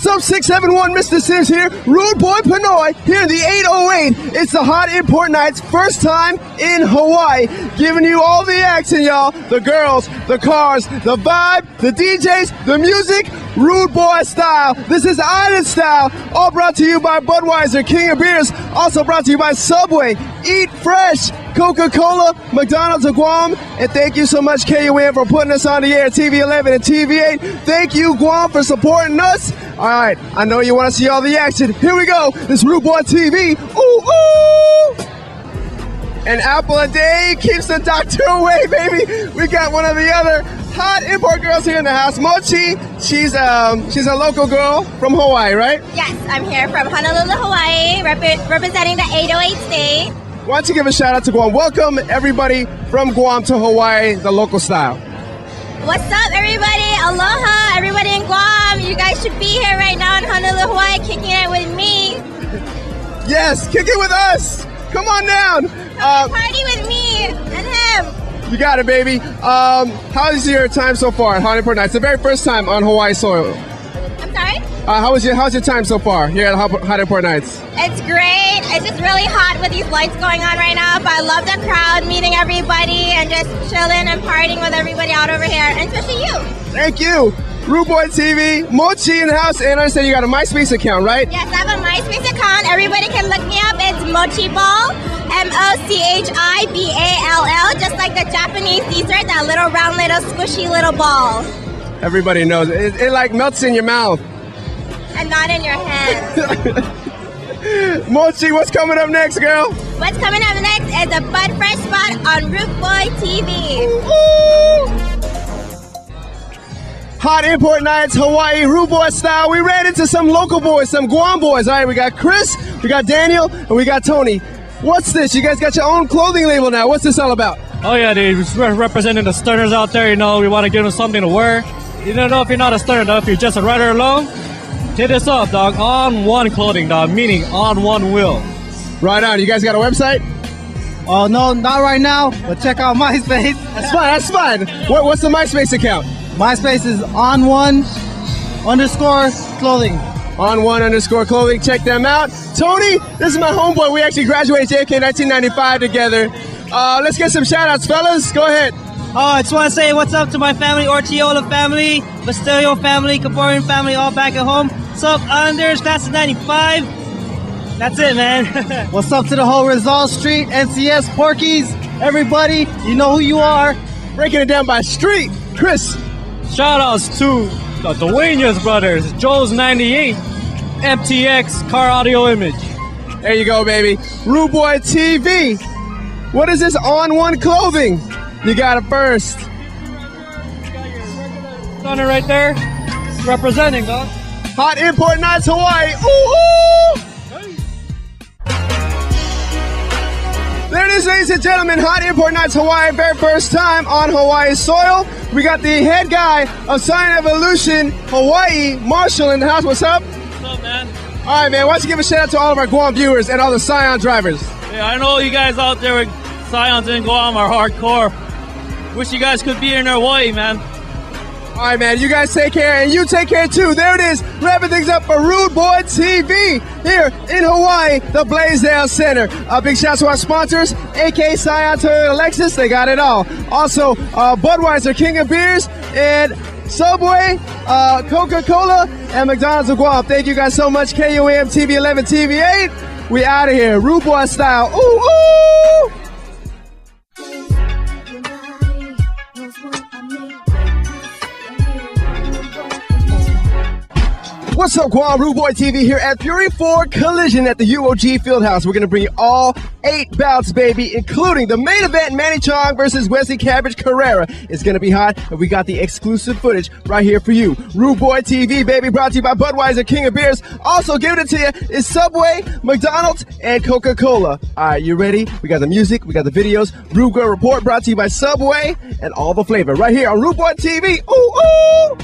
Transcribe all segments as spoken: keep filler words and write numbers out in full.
What's up, six seven one, Mister Sims here. Rude Boy Pinoy here in the eight oh eight. It's the Hot Import Nights, first time in Hawaii. Giving you all the action, y'all. The girls, the cars, the vibe, the D Js, the music, Rude Boy style. This is Island style. All brought to you by Budweiser, King of Beers. Also brought to you by Subway, Eat Fresh, Coca-Cola, McDonald's of Guam. And thank you so much, K U M, for putting us on the air, T V eleven and T V eight. Thank you, Guam, for supporting us. All right, I know you want to see all the action. Here we go. This Rude Boy T V. Ooh, ooh. An apple a day keeps the doctor away, baby. We got one of the other hot import girls here in the house. Mochi, she's um she's a local girl from Hawaii, right? Yes, I'm here from Honolulu, Hawaii, rep- representing the eight oh eight state. Why don't you give a shout out to Guam? Welcome everybody from Guam to Hawaii, the local style. What's up, everybody? Aloha, everybody in Guam. You guys should be here right now in Honolulu, Hawaii, kicking it with me. Yes, kick it with us. Come on down. Come uh, party with me and him. You got it, baby. Um, how's your time so far at Hot Import Nights? The very first time on Hawaii soil. I'm sorry? Uh, how was your How's your time so far here at Hot Import Nights? It's great. It's just really hot with these lights going on right now, but I love the crowd, meeting everybody, and just chilling and partying with everybody out over here, and especially you. Thank you. Rude Boy T V, Mochi in the house, and I understand you got a MySpace account, right? Yes, I have a MySpace account. Everybody can look me up. It's Mochi Ball, M O C H I B A L L, just like the Japanese dessert, that little round, little squishy little ball. Everybody knows. It, it like melts in your mouth. And not in your hands. Mochi, what's coming up next, girl? What's coming up next is a Bud Fresh spot on Rude Boy T V. Ooh. Hot Import Nights, Hawaii, Rude Boy style. We ran into some local boys, some Guam boys. All right, we got Chris, we got Daniel, and we got Tony. What's this? You guys got your own clothing label now. What's this all about? Oh, yeah, dude. We're representing the stunners out there. You know, we want to give them something to wear. You don't know if you're not a stunner, though. If you're just a rider alone, hit us up, dog. On one clothing, dog, meaning on one wheel. Right on. You guys got a website? Oh, no, not right now, but check out MySpace. That's fine, that's fine. What, what's the MySpace account? MySpace is on one underscore clothing. On one underscore clothing. Check them out. Tony, this is my homeboy. We actually graduated J F K nineteen ninety-five together. Uh, let's get some shout outs, fellas. Go ahead. Oh, I just want to say what's up to my family, Ortiola family, Bastelio family, Kaporian family, all back at home. What's up, Anders, class of ninety-five? That's it, man. What's up to the whole Rizal Street, N C S, Porkies, everybody, you know who you are. Breaking it down by street, Chris. Shout outs to the Duenas brothers, Joe's ninety-eight, M T X, Car Audio Image. There you go, baby. Rude Boy T V. What is this on one clothing? You got it first. Stunner right there, representing, dog. Hot Import Nights, Hawaii. Ooh, ooh. There it is, ladies and gentlemen. Hot Import Nights, Hawaii. Very first time on Hawaii soil. We got the head guy of Scion Evolution, Hawaii, Marshall, in the house. What's up? What's up, man? All right, man. Why don't you give a shout out to all of our Guam viewers and all the Scion drivers? Yeah, I know you guys out there with Scions in Guam are hardcore. Wish you guys could be in Hawaii, man. All right, man. You guys take care, and you take care, too. There it is. Wrapping things up for Rude Boy T V here in Hawaii, the Blaisdell Center. A big shout out to our sponsors, A K Scion Toyota Lexus. They got it all. Also, uh, Budweiser, King of Beers, and Subway, uh, Coca-Cola, and McDonald's of Guam. Thank you guys so much. K U M, T V eleven, T V eight. We out of here. Rude Boy style. Ooh, ooh! What's up, Guam? Rude Boy T V here at Fury four Collision at the U O G Fieldhouse. We're going to bring you all eight bouts, baby, including the main event, Manny Chong versus Wesley Cabbage Carrera. It's going to be hot, and we got the exclusive footage right here for you. Rude Boy T V, baby, brought to you by Budweiser, King of Beers. Also giving it to you is Subway, McDonald's, and Coca-Cola. All right, you ready? We got the music, we got the videos. Rude Girl Report brought to you by Subway, and all the flavor right here on Rude Boy T V. Ooh, ooh!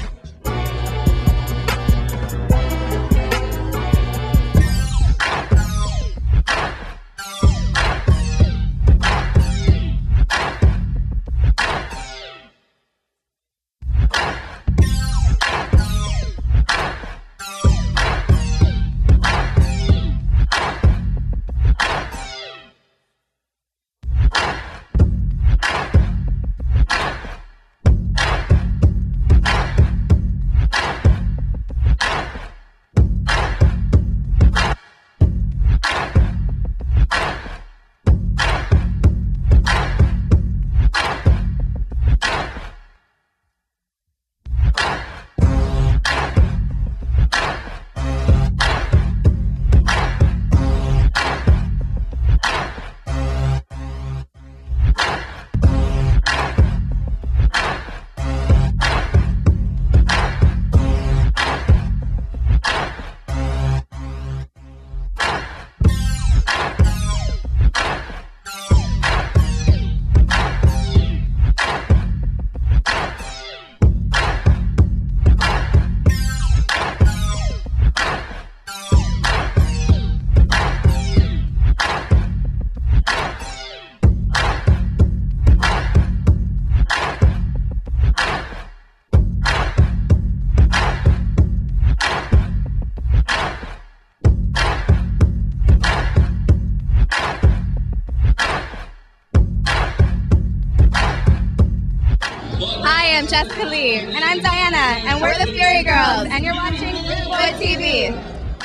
I'm Jessica Lee. And I'm Diana. And we're the Fury Girls. And you're watching Rude Boy T V.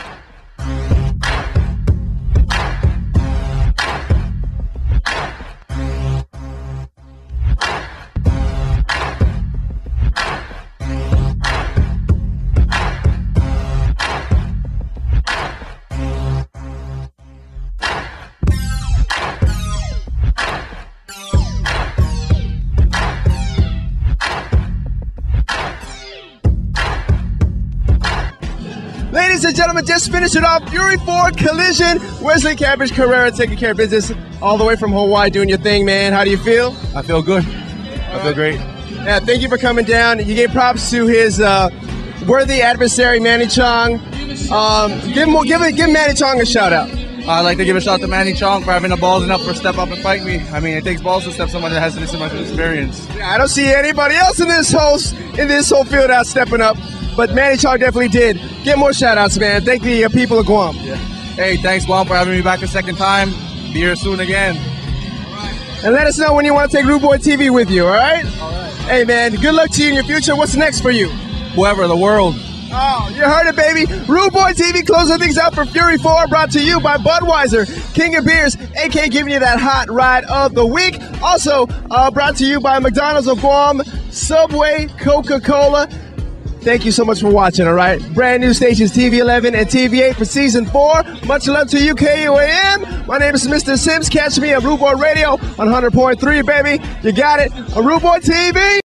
Ladies and gentlemen, just finished it off. Fury four Collision. Wesley Cabbage Carrera taking care of business all the way from Hawaii, doing your thing, man. How do you feel? I feel good. I feel great. Yeah, thank you for coming down. You gave props to his uh, worthy adversary, Manny Chong. Um, give, him, give, give Manny Chong a shout out. I'd like to give a shout out to Manny Chong for having the balls enough for step up and fight me. I mean, it takes balls to step someone that has this much experience. Yeah, I don't see anybody else in this whole in this whole field out stepping up, but Manny Chong definitely did. Get more shout outs, man. Thank the uh, people of Guam. Yeah. Hey, thanks Guam for having me back a second time. Be here soon again. And let us know when you want to take Rude Boy T V with you, all right? All right. Hey, man, good luck to you in your future. What's next for you? Whoever, the world. Oh, you heard it, baby. Rude Boy T V closing things out for Fury four, brought to you by Budweiser, King of Beers, A K giving you that hot ride of the week. Also, uh, brought to you by McDonald's of Guam, Subway, Coca-Cola. Thank you so much for watching, all right? Brand new stations, T V eleven and T V eight for season four. Much love to you, K U A M. My name is Mister Sims. Catch me at Rude Boy Radio on one hundred point three, baby. You got it. On Rude Boy T V.